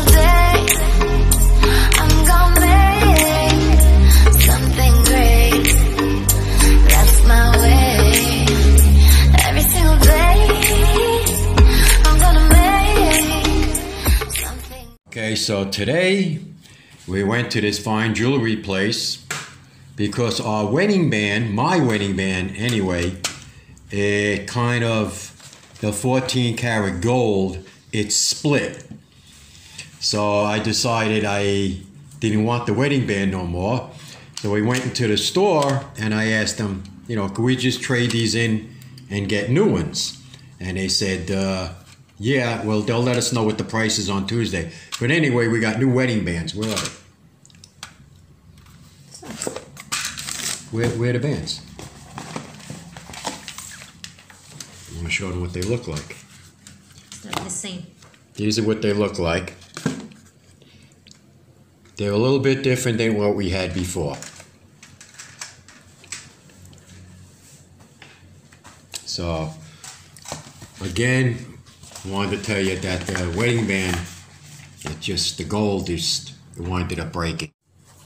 single day I'm gonna make something great. That's my way. Every single day I'm gonna make something. Okay, so today we went to this fine jewelry place because our wedding band, my wedding band anyway, it kind of, the 14 karat gold, it's split. So I decided I didn't want the wedding band no more. So we went into the store and I asked them, you know, could we just trade these in and get new ones? And they said, yeah, well, they'll let us know what the price is on Tuesday. But anyway, we got new wedding bands. Where are they? Where are the bands? I want to show them what they look like. They're the same. These are what they look like. They're a little bit different than what we had before. So, again, I wanted to tell you that the wedding band, it just, the gold is, it wanted to break it.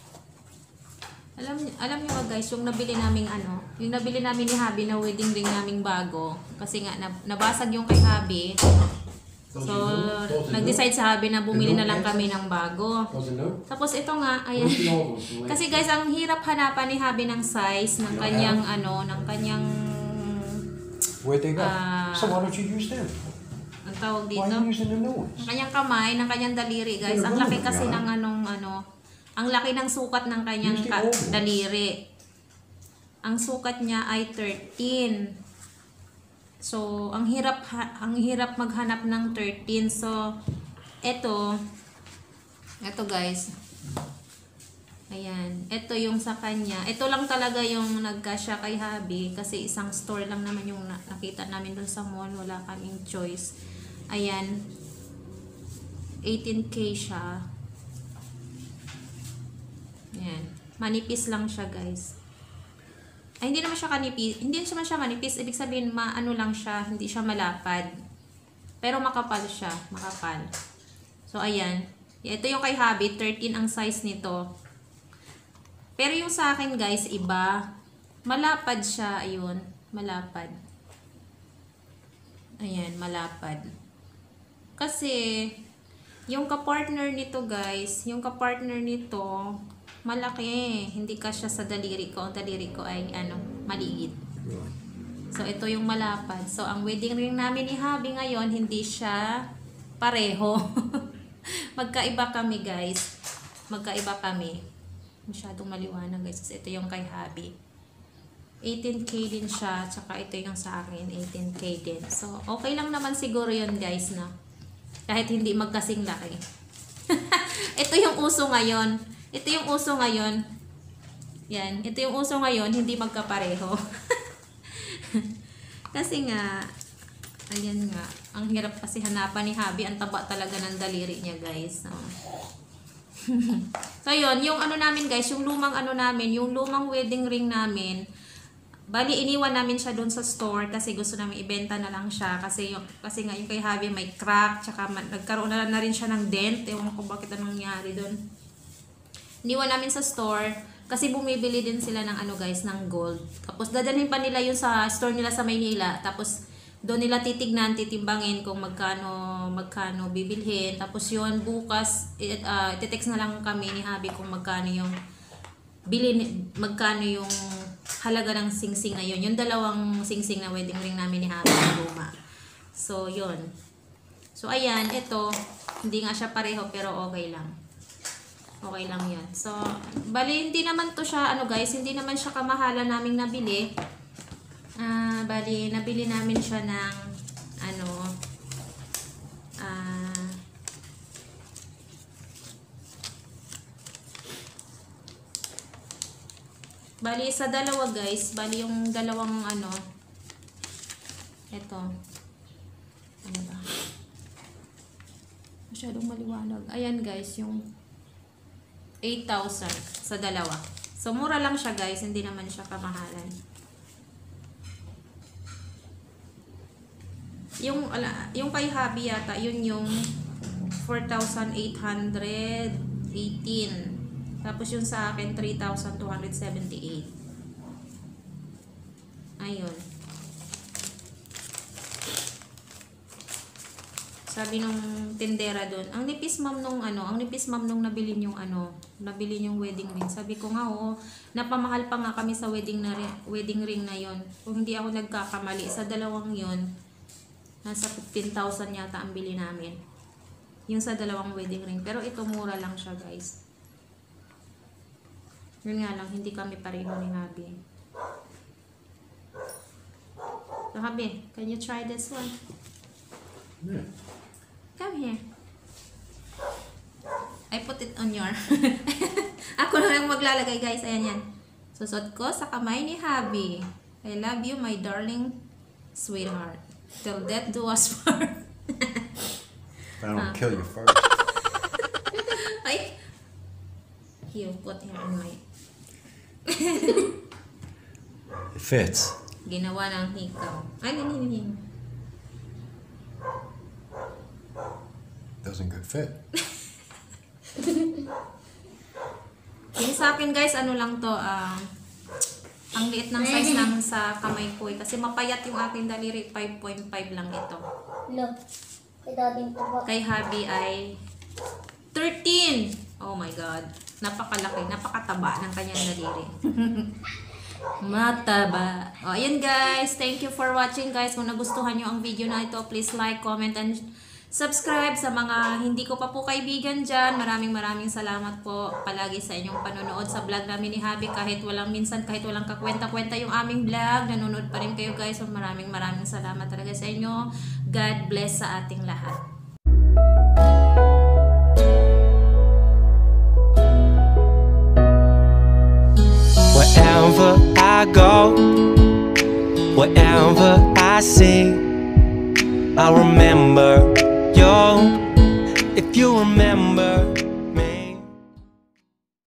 Alam niyo ba guys, yung nabili namin yung nabili namin ni Habi na wedding ring naming bago, kasi nga nabasag yung kay Habi. So, nag-decide sa Habi na bumili na lang kami ng bago. Tapos ito nga, ayan. Kasi guys, ang hirap hanapan ni Habi ng size ng kanyang ng kanyang Where'd they go? So why don't you use them? ang tawag dito. Why are you using the new ones? Ng kanyang kamay, ng kanyang daliri, guys. Ang laki kasi ng ang laki ng sukat ng kanyang daliri. Ang sukat niya ay 13. So, ang hirap maghanap ng 13. So, ito guys. Ayan, ito yung sa kanya. Ito lang talaga yung nagkasya kay Habi kasi isang store lang naman yung nakita namin doon sa mall, wala kaming choice. Ayan. 18K siya. Ayan. Manipis lang siya, guys. Ay, hindi naman siya kanipis. Hindi naman siya manipis. Ibig sabihin, ano lang siya. Hindi siya malapad. Pero makapal siya. Makapal. So, ayan. Ito yung kay Habi. 13 ang size nito. Pero yung sa akin, guys, iba. Malapad siya. Ayun. Malapad. Ayan. Malapad. Kasi, yung kapartner nito, guys, yung kapartner nito, malaki. Hindi kasya sa daliri ko. Ang daliri ko ay, maliit. So, ito yung malapad. So, ang wedding ring namin ni Habi ngayon, hindi siya pareho. Magkaiba kami, guys. Magkaiba kami. Masyadong maliwanag, guys. So, ito yung kay Habi. 18K din siya. Tsaka ito yung sa akin. 18K din. So, okay lang naman siguro yun, guys, na. Kahit hindi magkasing laki. Ito yung uso ngayon. Ito yung uso ngayon. Yan. Ito yung uso ngayon. Hindi magkapareho. Kasi nga, ayan nga. Ang hirap kasi hanapan ni Habi. Ang taba talaga ng daliri niya, guys. So, yun. Yung namin, guys. Yung lumang namin. Yung lumang wedding ring namin. Bali, iniwan namin siya doon sa store kasi gusto namin ibenta na lang siya. Kasi nga yung kay Habi may crack. Tsaka nagkaroon na rin siya ng dent. Ewan ko bakit anong nangyari doon. Iniwan namin sa store kasi bumibili din sila ng guys, ng gold. Tapos dadalhin pa nila yun sa store nila sa Maynila. Tapos doon nila titignan, titimbangin kung magkano bibilhin. Tapos yun, bukas, itetext na lang kami ni Habi kung magkano yung magkano yung halaga ng singsing na yun. Yung dalawang singsing na wedding ring namin ni Habi ng luma. So, yun. So, ayan, ito, hindi nga siya pareho pero okay lang. Okay lang yan. So, bali, hindi naman to siya, guys, hindi naman siya kamahalan naming nabili. Bali, nabili namin siya ng, bali, sa dalawa, guys, bali yung dalawang, ito. Ano ba? Masyadong maliwanag. Ayan, guys, yung 8,000 sa dalawa. So, mura lang siya, guys. Hindi naman siya kamahalan. Yung kay Habi yata, yun yung 4,818. Tapos yung sa akin, 3,278. Ayun. Sabi nung tindera doon, ang nipis ma'am nung nabili yung wedding ring. Sabi ko nga, oo, napamahal pa nga kami sa wedding ring na yon. Kung hindi ako nagkakamali, sa dalawang yon, nasa 15,000 yata ang bili namin. Yung sa dalawang wedding ring. Pero ito mura lang siya, guys. Yun nga lang, hindi kami pareho ni Habi. So, Habi, can you try this one? Yeah. Come here. I put it on your... Ako na lang maglalagay, guys. Ayan yan. Susot ko sa kamay ni Habi. I love you, my darling sweetheart. Till death do us part. I don't kill you first. Ay! You put him in my... It fits. Ginawa ng hikaw. Ay, ganyan. Doesn't good fit. Yung sa akin, guys, ano lang to, ang liit ng size lang sa kamay ko eh. Kasi mapayat yung aking daliri, 5.5 lang ito. Look, kay dading taba. Kay Habi ay 13! Oh my God. Napakalaki, napakataba ng kanyang daliri. Mataba. O, ayan guys. Thank you for watching, guys. Kung nagustuhan nyo ang video na ito, please like, comment, and subscribe. Sa mga hindi ko pa po kaibigan dyan, maraming salamat po palagi sa inyong panonood sa vlog namin ni Habi. Kahit walang kakwenta-kwenta yung aming vlog, nanonood pa rin kayo, guys. So, maraming salamat talaga sa inyo. God bless sa ating lahat. Wherever I go, wherever I see, I remember you. If you remember